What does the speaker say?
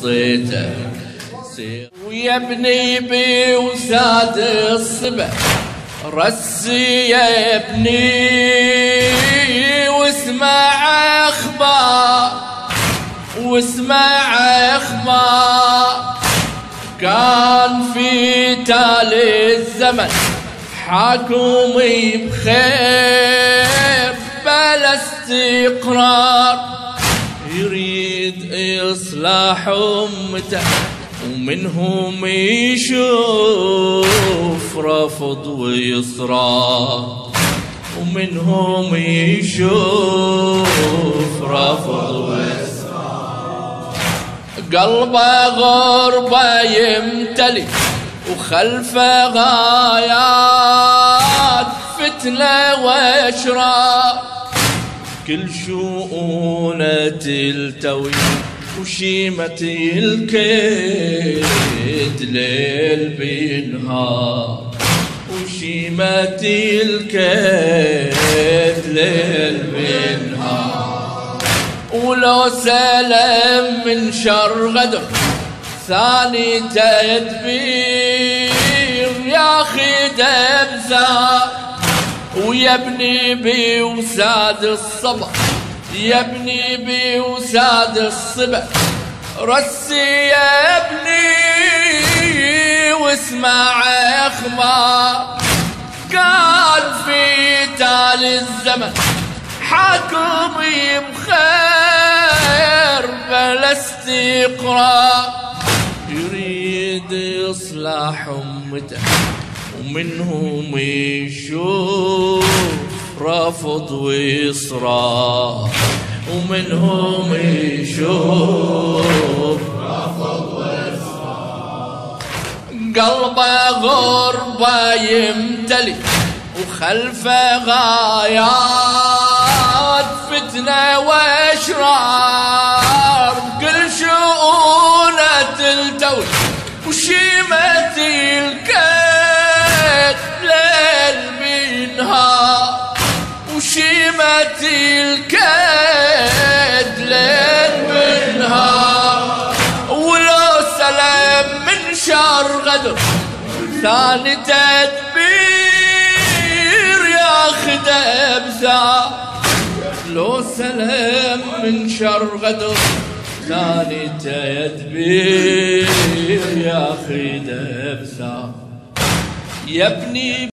وسطيته ويا ابني بوساد الصبا رسي يا ابني واسمع اخبار كان في تالي الزمن حاكمي بخير بلا استقرار يريد إصلاح أمته ومنهم يشوف رفض وإصرار ومنهم يشوف رفض وإصرار قلبه غربة يمتلي وخلفه غايات فتنة واشرار كل شؤونه تلتوي وشيمة الكيد ليل بنهار وشيمة الكيد ليل بنهار ولو سلم من شر غدر ثاني تدبير ياخد بزار ويا ابني بوساد الصبا يا ابني بوساد الصبا رسي يا ابني واسمع اخبار قال في تالي الزمن حاكمي بخير بلا استقرار يريد إصلاح أمته ومنهم يشوف رفض وإصرار ومنهم يشوف رفض وإصرار قلبه غربة يمتلي وخلفه غايات فتنة واشرار كل شؤونه تلتوي وشيمة الكيد ليل بنهار وشيمة الكيد ليل بنهار ولو سلم من شر غدر ثاني تدبير ياخده بزار لو سلم من شر غدر ثاني تدبير ياخده بزار يا ابني